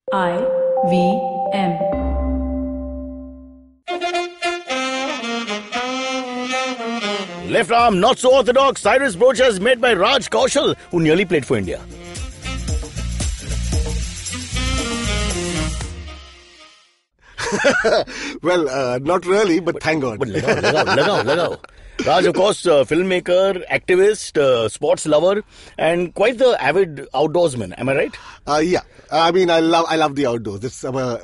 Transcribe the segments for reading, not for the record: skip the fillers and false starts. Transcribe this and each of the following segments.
IVM. Left arm, not so orthodox. Cyrus brochures made by Raj Kaushal, who nearly played for India. Well, not really, but thank God. But lagao. Raj, of course, filmmaker, activist, sports lover, and quite the avid outdoorsman. Am I right? Yeah. I mean, I love the outdoors. It's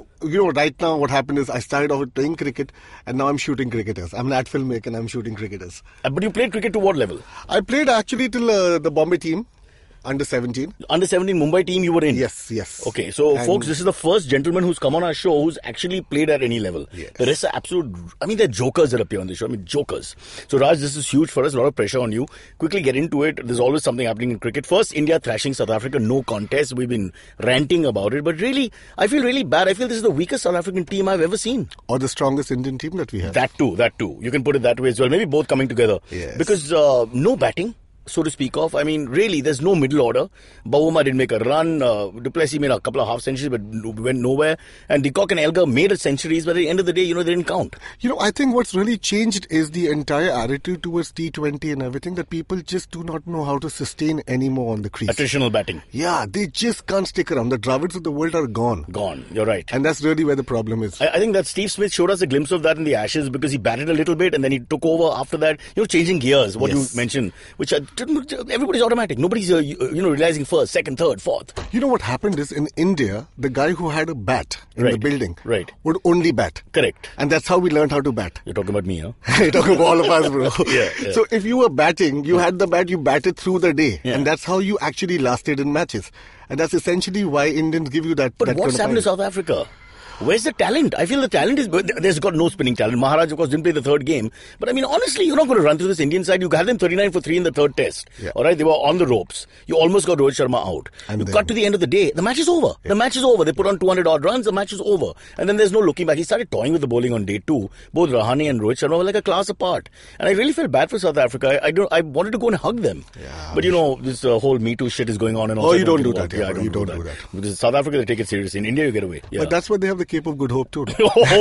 right now what happened is I started off with playing cricket, and now I'm shooting cricketers. I'm an ad filmmaker, and I'm shooting cricketers. But you played cricket to what level? I played actually till the Bombay team. Under 17. Under 17 Mumbai team you were in? Yes. Okay, so folks, this is the first gentleman who's come on our show who's actually played at any level. Yes. The rest are they're jokers that appear on the show. Jokers. So Raj, this is huge for us, a lot of pressure on you. Quickly get into it. There's always something happening in cricket. First, India thrashing South Africa, no contest. We've been ranting about it, but really, I feel really bad. I feel this is the weakest South African team I've ever seen. Or the strongest Indian team that we have. That too. You can put it that way as well. Maybe both coming together. Yes. Because no batting, so to speak of. I mean, really, there's no middle order. Bawuma didn't make a run. Du Plessis made a couple of half centuries, but went nowhere. And De Kock and Elgar made centuries, but at the end of the day, they didn't count. I think what's really changed is the entire attitude towards T20 and everything, that people just do not know how to sustain anymore on the crease. Attritional batting. Yeah, they just can't stick around. The Dravids of the world are gone. Gone, you're right. And that's really where the problem is. I think that Steve Smith showed us a glimpse of that in the Ashes, because he batted a little bit and then he took over after that, changing gears, what you mentioned, which everybody's automatic. Nobody's, realizing first, second, third, fourth. What happened is, in India, the guy who had a bat in the building would only bat. Correct. And that's how we learned how to bat. You're talking about me, huh? You're talking about all of us, bro. Yeah. So if you were batting, you had the bat, you batted through the day. Yeah. And that's how you actually lasted in matches. And that's essentially why Indians give you that. But what's happened to South Africa? Where's the talent? I feel the talent is... There's got no spinning talent. Maharaj, of course, didn't play the third game. But honestly, you're not going to run through this Indian side. You had them 39 for 3 in the third test. Yeah. All right? They were on the ropes. You almost got Rohit Sharma out. You got to the end of the day. The match is over. Yeah. The match is over. They put on 200 odd runs. The match is over. And then there's no looking back. He started toying with the bowling on day 2. Both Rahane and Rohit Sharma were like a class apart. And I really felt bad for South Africa. I wanted to go and hug them. Yeah, but this whole Me Too shit is going on. And all you don't do that. Yeah, you don't do that. Because South Africa, they take it seriously. In India, you get away. Yeah. But that's why they have the Cape of Good Hope too.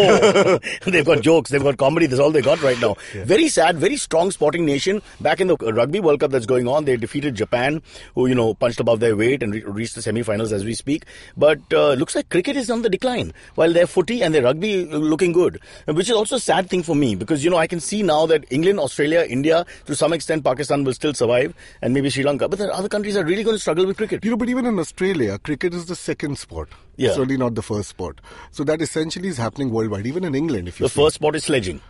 They've got jokes, they've got comedy, that's all they got right now. Yeah. Very sad, very strong sporting nation. Back in the Rugby World Cup that's going on, they defeated Japan, who, punched above their weight and reached the semi-finals as we speak. But looks like cricket is on the decline, while their footy and their rugby looking good. Which is also a sad thing for me, because, I can see now that England, Australia, India, to some extent Pakistan will still survive, and maybe Sri Lanka. But the other countries are really going to struggle with cricket. But even in Australia, cricket is the second sport. Yeah. It's really not the first sport. So that essentially is happening worldwide, even in England. If you The first sport is sledging.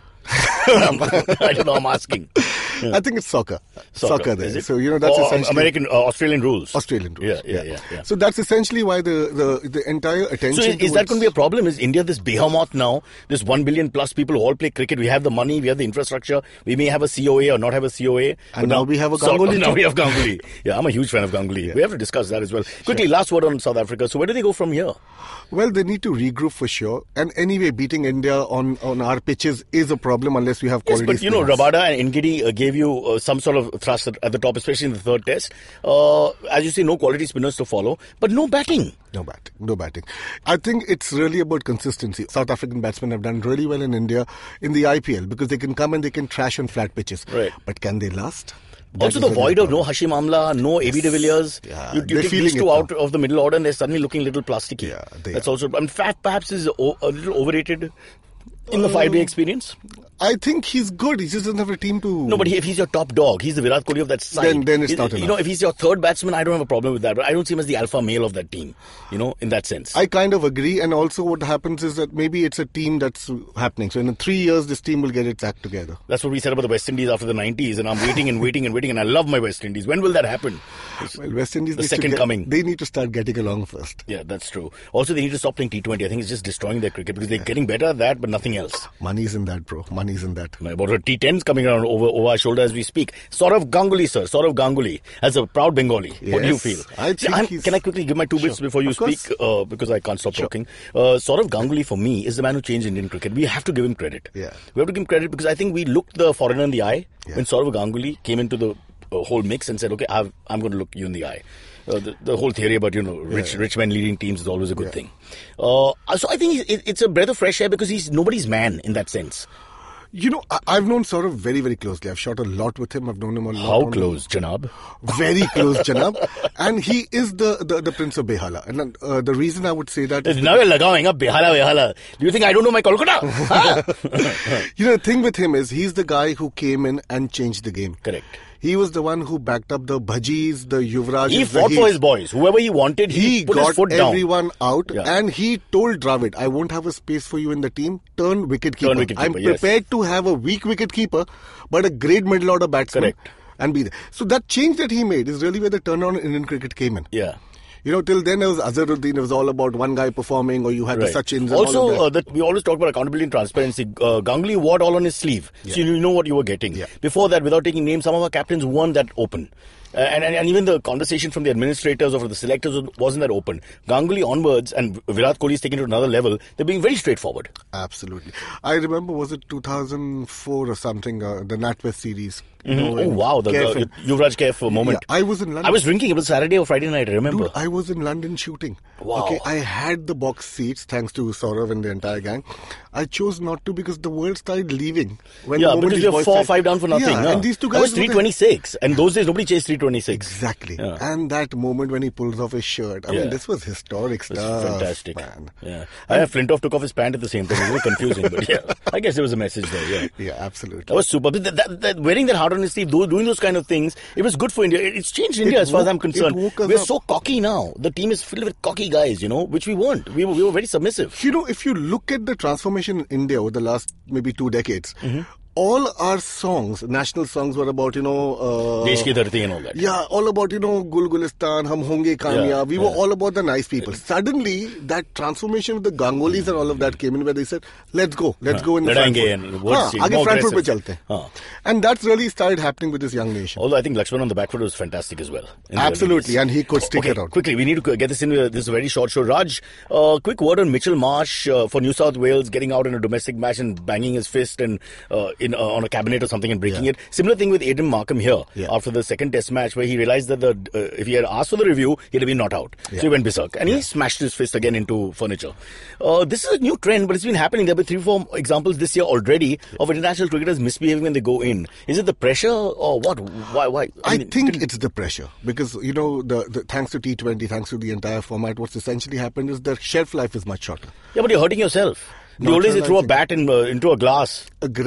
I don't know, I'm asking. I think it's soccer there. So that's essentially American Australian rules. Yeah. So that's essentially why the entire attention. So is that going to be a problem? Is India this behemoth now? This 1 billion plus people who all play cricket. We have the money, we have the infrastructure. We may have a COA or not have a COA. And now we have a Ganguly. Now we have Ganguly. Yeah, I'm a huge fan of Ganguly. Yeah. We have to discuss that as well. Quickly, last word on South Africa. So where do they go from here? Well, they need to regroup for sure. And anyway, beating India on our pitches is a problem unless we have quality. Yes, but Rabada and Ngidi gave you some sort of thrust at the top, especially in the third test. As you say, no quality spinners to follow, but no batting. No batting. I think it's really about consistency. South African batsmen have done really well in India in the IPL because they can come and they can trash on flat pitches. Right. But can they last? Also, the void of no Hashim Amla, no AB de Villiers. Yeah, you take these two out of the middle order and they're suddenly looking a little plasticky. Yeah, that's also... Faf perhaps is a little overrated in the 5-day experience. I think he's good. He just doesn't have a team to... No, but if he's your top dog, he's the Virat Kohli of that side. Then it's not enough. If he's your third batsman, I don't have a problem with that. But I don't see him as the alpha male of that team, in that sense. I kind of agree. And also what happens is that maybe it's a team that's happening. So in 3 years, this team will get its act together. That's what we said about the West Indies after the 90s. And I'm waiting. And I love my West Indies. When will that happen? Well, West Indies... The second coming. They need to start getting along first. Yeah, that's true. Also, they need to stop playing T20. I think it's just destroying their cricket because they're getting better at that, but nothing else. Money's in that, bro. Money's in that. About T10s coming around over our shoulder as we speak. Sourav Ganguly, sir. Sourav Ganguly, as a proud Bengali. Yes, what do you feel? Can I quickly give my 2 bits before you speak? Because I can't stop talking. Sourav Ganguly, for me, is the man who changed Indian cricket. We have to give him credit. Yeah. We have to give him credit because I think we looked the foreigner in the eye when Sourav Ganguly came into the whole mix and said, okay, I'm going to look you in the eye. The whole theory about, rich men leading teams is always a good thing. So I think it's a breath of fresh air because he's nobody's man in that sense. I've known Sourav very, very closely. I've shot a lot with him. I've known him a lot. How close, Janab? Very close, Janab. And he is the Prince of Behala. And the reason I would say that... Now you're lagawing up Behala. Do you think I don't know my Kolkata? The thing with him is he's the guy who came in and changed the game. Correct. He was the one who backed up the Bhajis, the Yuvraj. He fought for his boys. Whoever he wanted, he put his foot down. He got everyone out and he told Dravid, I won't have a space for you in the team. Turn wicketkeeper. I'm prepared to have a weak wicketkeeper, but a great middle order batsman. Correct. And be there. So that change that he made is really where the turnaround in Indian cricket came in. Yeah. Till then it was Azharuddin. It was all about one guy performing, or you had the Sachins. Also, we always talk about accountability and transparency. Ganguly wore it all on his sleeve, so you know what you were getting. Yeah. Before that, without taking names, some of our captains weren't that open. And even the conversation from the administrators or from the selectors wasn't that open. Ganguly onwards, and Virat Kohli is taken to another level, they're being very straightforward. Absolutely. I remember, was it 2004 or something, the NatWest series. Oh wow, the Yuvraj Kaif moment. Yeah, I was in London. I was drinking. It was Saturday or Friday night, I remember. Dude, I was in London shooting. Wow. Okay, I had the box seats thanks to Sourav and the entire gang. I chose not to because the world started leaving. Because you're 4 or 5 down for nothing. Yeah, and these two guys... I was 326. And those days, nobody chased 326. Exactly. Yeah. And that moment when he pulls off his shirt. I mean, this was historic stuff. It was fantastic. Man. Yeah. Flintoff took off his pant at the same time. It was confusing. But I guess there was a message there. Yeah, absolutely. That was super. But wearing that heart on his sleeve, doing those kind of things, it was good for India. It's changed India as far as I'm concerned. We're so cocky now. The team is filled with cocky guys, which we weren't. We were very submissive. If you look at the transformation in India over the last maybe 2 decades, all our songs, national songs, were about, Desh Ki Dharti and all that. Yeah, all about, Gul Gulistan, Hum Honge Kamyab. We were all about the nice people. Suddenly, that transformation with the Gangulys and all of that came in where they said, let's go in the Frankfurt pe chalte. And that's really started happening with this young nation. Although I think Lakshman on the back foot was fantastic as well. Absolutely, and he could stick it out. Quickly, we need to get this in. This is a very short show. Raj, quick word on Mitchell Marsh for New South Wales getting out in a domestic match and banging his fist and on a cabinet or something and breaking it. Similar thing with Aidan Markham here after the second test match where he realized that if he had asked for the review, he'd have been not out. So he went berserk and he smashed his fist again into furniture. This is a new trend, but it's been happening. There have been 3-4 examples this year already of international cricketers misbehaving when they go in. Is it the pressure or what? Why? I think it's the pressure because, the thanks to T20, thanks to the entire format, what's essentially happened is the shelf life is much shorter. Yeah, but you're hurting yourself. The old days they throw a bat into a glass.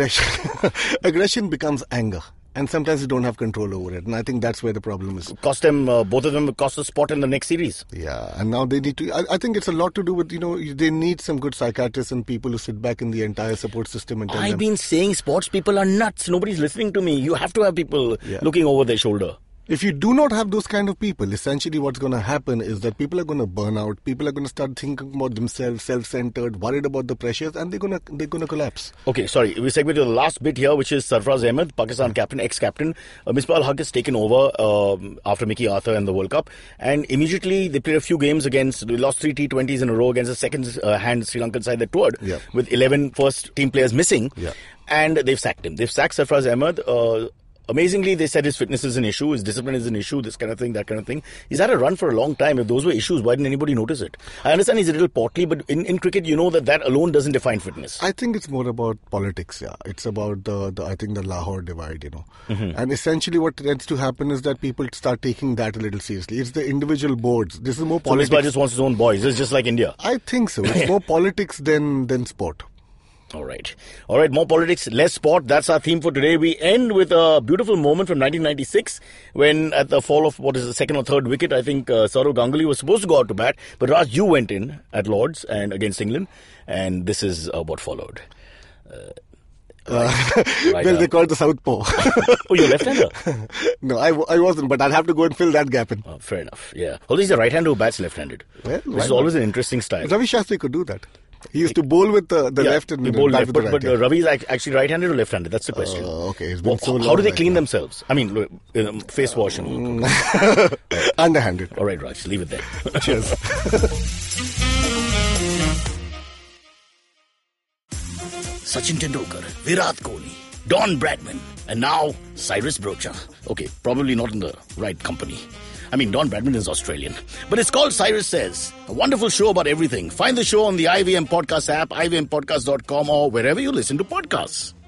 Aggression becomes anger. And sometimes you don't have control over it. And I think that's where the problem is. Cost them, both of them cost a spot in the next series. Yeah. And now they need to, I think it's a lot to do with, they need some good psychiatrists and people who sit back in the entire support system and tell them. I've been saying sports people are nuts. Nobody's listening to me. You have to have people looking over their shoulder. If you do not have those kind of people, essentially what's going to happen is that people are going to burn out. People are going to start thinking about themselves, self-centered, worried about the pressures, and they're going to collapse. Okay, sorry. We segue to the last bit here, which is Sarfraz Ahmed, Pakistan captain, ex-captain. Misbah al-Haq has taken over after Mickey Arthur and the World Cup. And immediately they played a few games they lost 3 T20s in a row against the second-hand Sri Lankan side that toured with 11 first-team players missing. Yeah. And they've sacked him. They've sacked Sarfraz Ahmed. Amazingly, they said his fitness is an issue, his discipline is an issue, this kind of thing, that kind of thing. He's had a run for a long time. If those were issues, why didn't anybody notice it? I understand he's a little portly, but in cricket, that alone doesn't define fitness. I think it's more about politics, It's about the Lahore divide, And essentially what tends to happen is that people start taking that a little seriously. It's the individual boards. This is more politics. So Misbah just wants his own boys. It's just like India. I think so. It's more politics than sport. All right. More politics, less sport. That's our theme for today. We end with a beautiful moment from 1996 when at the fall of the second or third wicket, I think Sourav Ganguly was supposed to go out to bat. But Raj, you went in at Lords and against England. And this is what followed. They call it the southpaw. Oh, you're left-hander? No, I wasn't, but I'll have to go and fill that gap in. Fair enough, yeah. Although he's a right-hander who bats left-handed. Which is always an interesting style. Ravi Shastri could do that. He used to bowl with the left and bowl bat left, with the right. But Ravi is actually right-handed or left-handed? That's the question. Okay. It's been so long. How do they clean themselves? I mean, face wash and underhanded. All right, Raj, leave it there. Cheers. Sachin Tendulkar, Virat Kohli, Don Bradman, and now Cyrus Brocha. Okay, probably not in the right company. I mean, Don Bradman is Australian. But it's called Cyrus Says, a wonderful show about everything. Find the show on the IVM Podcast app, ivmpodcast.com, or wherever you listen to podcasts.